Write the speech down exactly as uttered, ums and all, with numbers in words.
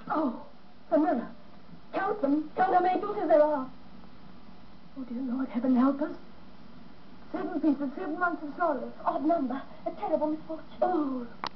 Oh, the mirror. Count them. Count how many pieces there are. Oh, dear Lord, heaven help us. Seven pieces, seven months of sorrow. Odd number. A terrible misfortune. Oh.